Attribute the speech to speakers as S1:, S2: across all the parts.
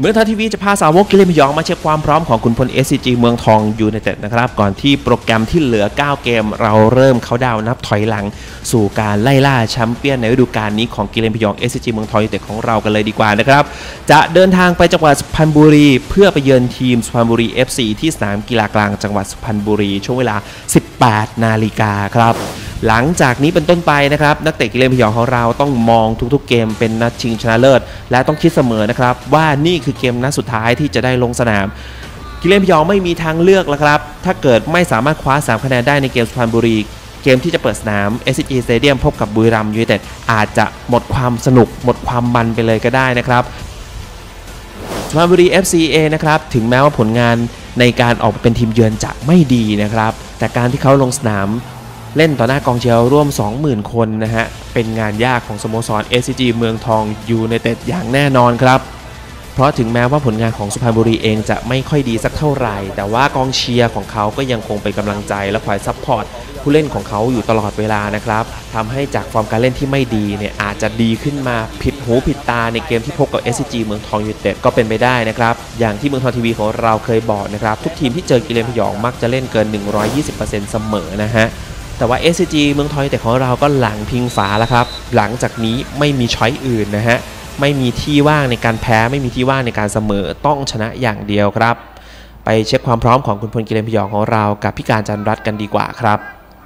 S1: เมืองทองทีวีจะพาสาวกกิเลนพยองมาเช็คความพร้อมของขุนพล SCG เมืองทองยูไนเต็ดนะครับก่อนที่โปรแกรมที่เหลือ9เกมเราเริ่มเข้าดาวนับถอยหลังสู่การไล่ล่าแชมเปี้ยนในฤดูกาลนี้ของกิเลนพยอง SCG เมืองทองยูไนเต็ดของเรากันเลยดีกว่านะครับจะเดินทางไปจังหวัดสุพรรณบุรีเพื่อไปเยือนทีมสุพรรณบุรี FC ที่สนามกีฬากลางจังหวัดสุพรรณบุรีช่วงเวลา 18 นาฬิกาครับหลังจากนี้เป็นต้นไปนะครับนักเตะกิเลนพยองของเราต้องมองทุกๆเกมเป็นนัดชิงชนะเลิศและต้องคิดเสมอนะครับว่านี่คือเกมนัดสุดท้ายที่จะได้ลงสนามกิเลนพยองไม่มีทางเลือกแล้วครับถ้าเกิดไม่สามารถคว้า3คะแนนได้ในเกมสุพรรณบุรีเกมที่จะเปิดสนาม SCG Stadium พบกับบุรีรัมย์ยูไนเต็ดอาจจะหมดความสนุกหมดความมันไปเลยก็ได้นะครับสุพรรณบุรี FCA นะครับถึงแม้ว่าผลงานในการออกเป็นทีมเยือนจะไม่ดีนะครับแต่การที่เขาลงสนามเล่นต่อหน้ากองเชียร์ร่วม 20,000 คนนะฮะเป็นงานยากของสโมสร SCG เมืองทองยูไนเต็ดอย่างแน่นอนครับเพราะถึงแม้ว่าผลงานของสุพรรณบุรีเองจะไม่ค่อยดีสักเท่าไหร่แต่ว่ากองเชียร์ของเขาก็ยังคงเป็นกำลังใจและคอยซัพพอร์ตผู้เล่นของเขาอยู่ตลอดเวลานะครับทำให้จากฟอร์มการเล่นที่ไม่ดีเนี่ยอาจจะดีขึ้นมาผิดหูผิดตาในเกมที่พบกับ SCG เมืองทองยูไนเต็ดก็เป็นไปได้นะครับอย่างที่เมืองทองทีวีของเราเคยบอกนะครับทุกทีมที่เจอกิเลนพยองมักจะเล่นเกิน 120% เสมอนะฮะแต่ว่า SCG เมืองทองยูไนเต็ดของเราก็หลังพิงฝาแล้วครับหลังจากนี้ไม่มีช้อยอื่นนะฮะไม่มีที่ว่างในการแพ้ไม่มีที่ว่างในการเสมอต้องชนะอย่างเดียวครับไปเช็คความพร้อมของคุณพลกิเลนพยองของเรากับพี่การจันทร์รัตน์กันดีกว่าครับ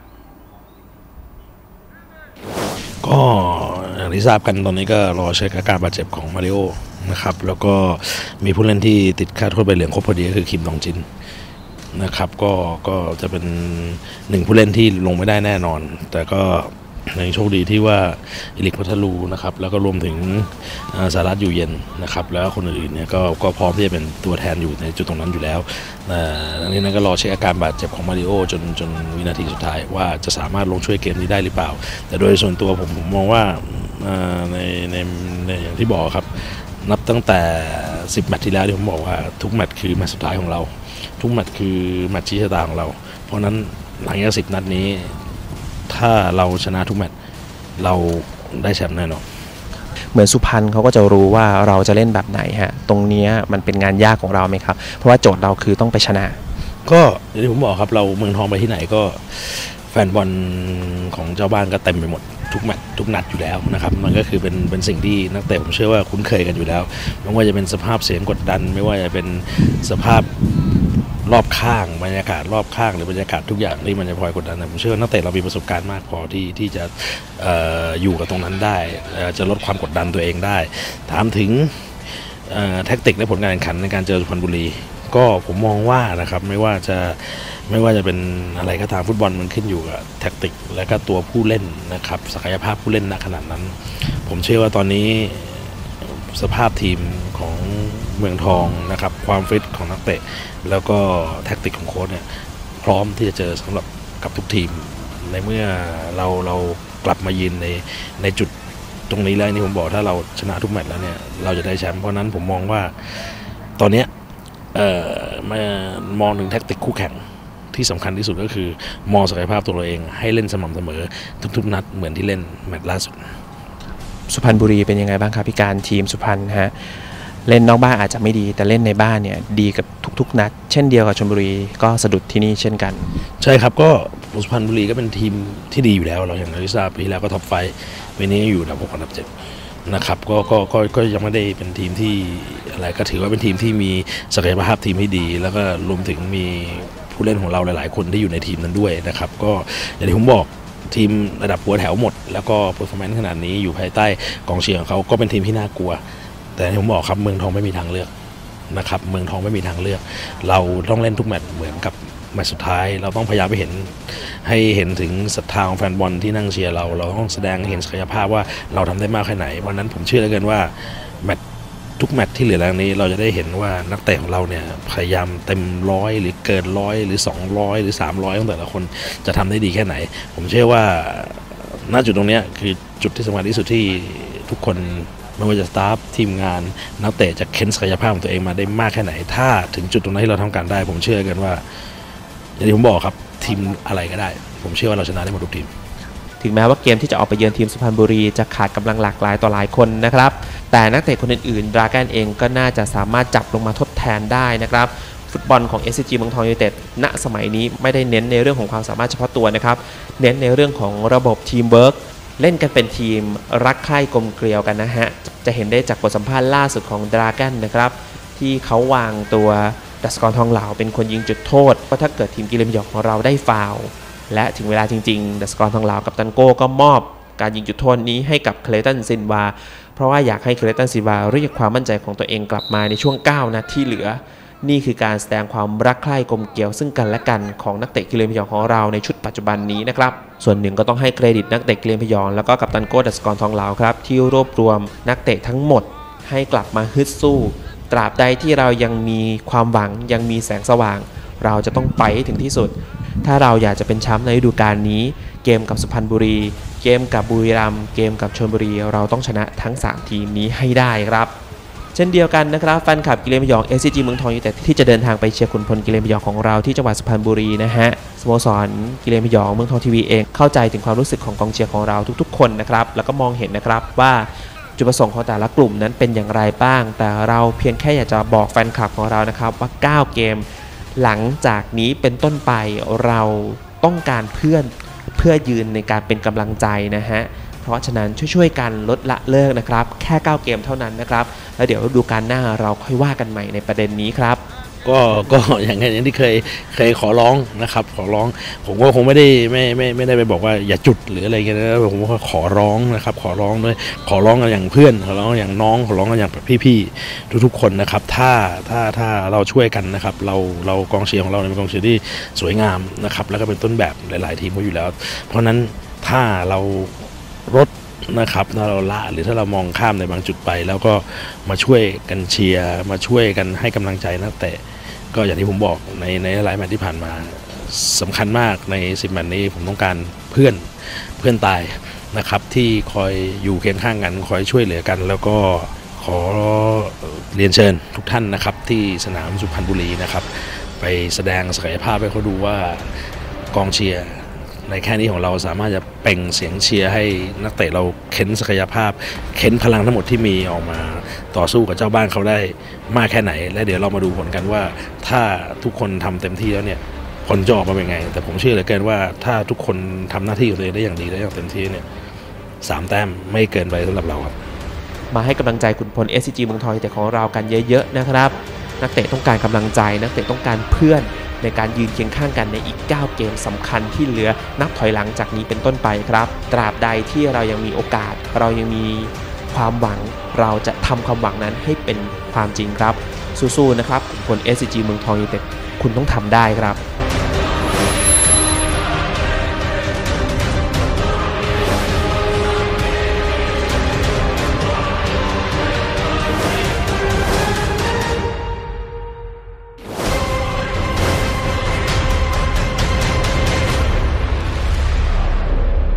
S2: ก็อย่างที่ทราบกันตอนนี้ก็รอเช็คอาการบาดเจ็บของมาริโอนะครับแล้วก็มีผู้เล่นที่ติดค่าโทษใบเหลืองครบพอดีก็คือคิมดองจินนะครับก็จะเป็นหนึ่งผู้เล่นที่ลงไม่ได้แน่นอนแต่ก็ยังโชคดีที่ว่าอิลิกพัทลูนะครับแล้วก็รวมถึงสารัตอยู่เย็นนะครับแล้วคนอื่นๆเนี่ยก็พร้อมที่จะเป็นตัวแทนอยู่ในจุดตรงนั้นอยู่แล้วอันนี้นั่นก็รอเช็คอาการบาดเจ็บของมาริโอจนวินาทีสุดท้ายว่าจะสามารถลงช่วยเกมนี้ได้หรือเปล่าแต่โดยส่วนตัวผมมองว่าในอย่างที่บอกครับนับตั้งแต่10แมตช์ที่แล้วที่ผมบอกว่าทุกแมตช์คือแมตช์สุดท้ายของเราทุกแมตช์คือแมตช์ชี้ชะตาของเราเพราะนั้นหลังจาก10 นัดนี้ถ้าเราชนะทุกแมตช์เราได้แชมป์แน่นอน
S1: เหมือนสุพรรณเขาก็จะรู้ว่าเราจะเล่นแบบไหนฮะตรงนี้มันเป็นงานยากของเราไหมครับเพราะว่าโจทย์เราคือต้องไปชนะ
S2: ก็อย่างที่ผมบอกครับเราเมืองทองไปที่ไหนก็แฟนบอลของเจ้าบ้านก็เต็มไปหมดทุกแมตช์ทุกนัดอยู่แล้วนะครับมันก็คือเป็นสิ่งที่นักเตะผมเชื่อว่าคุ้นเคยกันอยู่แล้วไม่ว่าจะเป็นสภาพเสียงกดดันไม่ว่าจะเป็นสภาพรอบข้างบรรยากาศรอบข้างหรือบรรยากาศทุกอย่างที่มันจะพลอยกดดันผมเชื่อว่านักเตะเรามีประสบการณ์มากพอที่จะอยู่กับตรงนั้นได้จะลดความกดดันตัวเองได้ถามถึงแท็กติกและผลการแข่งขันในการเจอสุพรรณบุรีก็ผมมองว่านะครับไม่ว่าจะเป็นอะไรก็ตามฟุตบอลมันขึ้นอยู่กับแท็กติกและก็ตัวผู้เล่นนะครับศักยภาพผู้เล่นณขนาดนั้นผมเชื่อว่าตอนนี้สภาพทีมของเมืองทองนะครับความฟิตของนักเตะแล้วก็แท็กติกของโค้ชเนี่ยพร้อมที่จะเจอสำหรับกับทุกทีมในเมื่อเรากลับมายืนในจุดตรงนี้แล้วนี่ผมบอกถ้าเราชนะทุกแมตช์แล้วเนี่ยเราจะได้แชมป์เพราะนั้นผมมองว่าตอนนี้มามองถึงแท็กติกคู่แข่งที่สำคัญที่สุดก็คือมองศักยภาพตัวเราเองให้เล่นสม่ำเสมอทุกๆนัดเหมือนที่เล่นแมตช์ล่าสุด
S1: สุพรรณบุรีเป็นยังไงบ้างครับพี่การทีมสุพรรณฮะเล่นนอกบ้านอาจจะไม่ดีแต่เล่นในบ้านเนี่ยดีกับทุกๆนัดเช่นเดียวกับชลบุรีก็สะดุดที่นี่เช่นกัน
S2: ใช่ครับก็สุพรรณบุรีก็เป็นทีมที่ดีอยู่แล้วเราอย่างที่ทราบปีแล้วก็ท็อปไฟปีนี้อยู่อันดับ6อันดับ7นะครับก็ยังไม่ได้เป็นทีมที่อะไรก็ถือว่าเป็นทีมที่มีศักยภาพทีมที่ดีแล้วก็รวมถึงมีผู้เล่นของเราหลายๆคนที่อยู่ในทีมนั้นด้วยนะครับก็อย่างที่ผมบอกทีมระดับหัวแถวหมดแล้วก็เพอร์ฟอร์แมนซ์ขนาดนี้อยู่ภายใต้กองเชียร์ของเขาก็เป็นทีมที่น่ากลัวแต่ผมบอกครับเมืองทองไม่มีทางเลือกนะครับเมืองทองไม่มีทางเลือกเราต้องเล่นทุกแมตช์เหมือนกับแมตช์สุดท้ายเราต้องพยายามไปให้เห็นถึงศรัทธาของแฟนบอลที่นั่งเชียร์เราต้องแสดงเห็นศักยภาพว่าเราทำได้มากแค่ไหนวันนั้นผมเชื่อเหลือเกินว่าแมตช์ทุกแมตช์ที่เหลือแล้วนี้เราจะได้เห็นว่านักเตะของเราเนี่ยพยายามเต็ม100หรือเกิน100หรือ200หรือ300ของแต่ละคนจะทำได้ดีแค่ไหนผมเชื่อว่าณจุดตรงนี้คือจุดที่สำคัญที่สุดที่ทุกคนไม่ว่าจะสตาฟทีมงานนักเตะจะเค้นศักยภาพของตัวเองมาได้มากแค่ไหนถ้าถึงจุดตรงนั้นที่เราทำการได้ผมเชื่อกันว่าอย่างที่ผมบอกครับทีมอะไรก็ได้ผมเชื่อว่าเราชนะได้หมดทุกทีม
S1: ถึงแม้ว่าเกมที่จะออกไปเยือนทีมสุพรรณบุรีจะขาดกำลังหลากหลายต่อหลายคนนะครับแต่นักเตะคนอื่นๆดราก้อนเองก็น่าจะสามารถจับลงมาทดแทนได้นะครับฟุตบอลของ SCG เมืองทองยูไนเต็ดณสมัยนี้ไม่ได้เน้นในเรื่องของความสามารถเฉพาะตัวนะครับเน้นในเรื่องของระบบทีมเวิร์กเล่นกันเป็นทีมรักใคร่กลมเกลียวกันนะฮะจะเห็นได้จากบทสัมภาษณ์ล่าสุดของดราก้อนนะครับที่เขาวางตัวดัชกรทองเหลาเป็นคนยิงจุดโทษเพราะถ้าเกิดทีมกิเลนพยองของเราได้ฟาวล์และถึงเวลาจริงๆดัชกรทองเหลากับตันโก้ก็มอบการยิงจุดโทษนี้ให้กับเคลตันซินวาเพราะว่าอยากให้เคลตันซินวาเรียกความมั่นใจของตัวเองกลับมาในช่วง9นาทีที่เหลือนี่คือการแสดงความรักใคร่กลมเกลียวซึ่งกันและกันของนักเตะกิเลนพยองของเราในชุดปัจจุบันนี้นะครับส่วนหนึ่งก็ต้องให้เครดิตนักเตะกิเลนพยองแล้วก็กัปตันโก้ดัชกรทองเหลาครับที่รวบรวมนักเตะทั้งหมดให้กลับมาฮึดสู้ตราบใดที่เรายังมีความหวังยังมีแสงสว่างเราจะต้องไปให้ถึงที่สุดถ้าเราอยากจะเป็นแชมป์ในฤดูกาลนี้เกมกับสุพรรณบุรีเกมกับบุรีรัมย์เกมกับชลบุรีเราต้องชนะทั้ง3ทีมนี้ให้ได้ครับเช่นเดียวกันนะครับแฟนคลับกิเลนพยอง SCG เมืองทองยูไนเต็ดที่จะเดินทางไปเชียร์ขุนพลกิเลนพยองของเราที่จังหวัดสุพรรณบุรีนะฮะสโมสรกิเลนพยองเมืองทองทีวีเองเข้าใจถึงความรู้สึกของกองเชียร์ของเราทุกๆคนนะครับแล้วก็มองเห็นนะครับว่าจุดประสงค์ของแต่ละกลุ่มนั้นเป็นอย่างไรบ้างแต่เราเพียงแค่อยากจะบอกแฟนคลับของเรานะครับว่า9เกมหลังจากนี้เป็นต้นไปเราต้องการเพื่อยืนในการเป็นกำลังใจนะฮะเพราะฉะนั้นช่วยกันลดละเลิกนะครับแค่9เกมเท่านั้นนะครับแล้วเดี๋ยวฤดูกาลหน้าเราค่อยว่ากันใหม่ในประเด็นนี้ครับ
S2: ก็อย่างที่เคยขอร้องนะครับขอร้องผมก็คงไม่ได้ไปบอกว่าอย่าจุดหรืออะไรกันนะผมก็ขอร้องนะครับขอร้องด้วยขอร้องกันอย่างเพื่อนขอร้องอย่างน้องขอร้องกันอย่างพี่ๆทุกๆคนนะครับถ้าเราช่วยกันนะครับเรากองเชียร์ของเราเป็นกองเชียร์ที่สวยงามนะครับแล้วก็เป็นต้นแบบหลายๆทีมก็อยู่แล้วเพราะนั้นถ้าเราลดนะครับถ้าเราละหรือถ้าเรามองข้ามในบางจุดไปแล้วก็มาช่วยกันเชียร์มาช่วยกันให้กำลังใจนักเตะก็อย่างที่ผมบอกในหลายแมตช์ที่ผ่านมาสำคัญมากใน10แมตช์นี้ผมต้องการเพื่อนตายนะครับที่คอยอยู่เคียงข้างกันคอยช่วยเหลือกันแล้วก็ขอเรียนเชิญทุกท่านนะครับที่สนามสุพรรณบุรีนะครับไปแสดงศักยภาพให้เขาดูว่ากองเชียร์ในแค่นี้ของเราสามารถจะเปล่งเสียงเชียร์ให้นักเตะเราเค้นศักยภาพเค้นพลังทั้งหมดที่มีออกมาต่อสู้กับเจ้าบ้านเขาได้มากแค่ไหนและเดี๋ยวเรามาดูผลกันว่าถ้าทุกคนทำเต็มที่แล้วเนี่ยผลจะออกมาเป็นไงแต่ผมเชื่อเหลือเกินว่าถ้าทุกคนทำหน้าที่ของตัวเองได้อย่างดีและอย่างเต็มที่เนี่ย3 แต้มไม่เกินไปสำหรับเราครับ
S1: มาให้กำลังใจขุนพล SCG เมืองทองแต่ของเรากันเยอะๆนะครับนักเตะต้องการกำลังใจนักเตะต้องการเพื่อนในการยืนเคียงข้างกันในอีก9เกมสำคัญที่เหลือนับถอยหลังจากนี้เป็นต้นไปครับตราบใดที่เรายังมีโอกาสเรายังมีความหวังเราจะทำความหวังนั้นให้เป็นความจริงครับสู้ๆนะครับขุนพล SCG เมืองทองยูไนเต็ดคุณต้องทำได้ครับ